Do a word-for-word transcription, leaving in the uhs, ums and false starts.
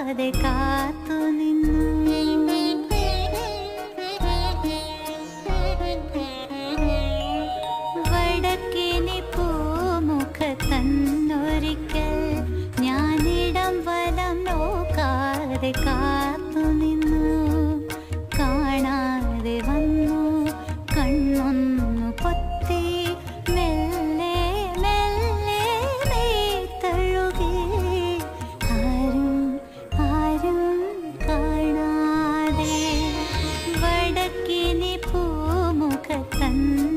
നോക്കാതെ കാത്തു നിന്നു. വടക്കിനി പൂമുഖത്തന്നൊരിക്കൽ ഞാനിടം വലം നോക്കാതെ കാത്തു നിന്നു. കാണാതെ വന്നു കണ്ണൊന്നു പൊത്തി മെല്ലെ മെല്ലെ തഴുകി. ആരും ആരും കാണാതെ വടക്കിനി പൂമുഖത്തൻ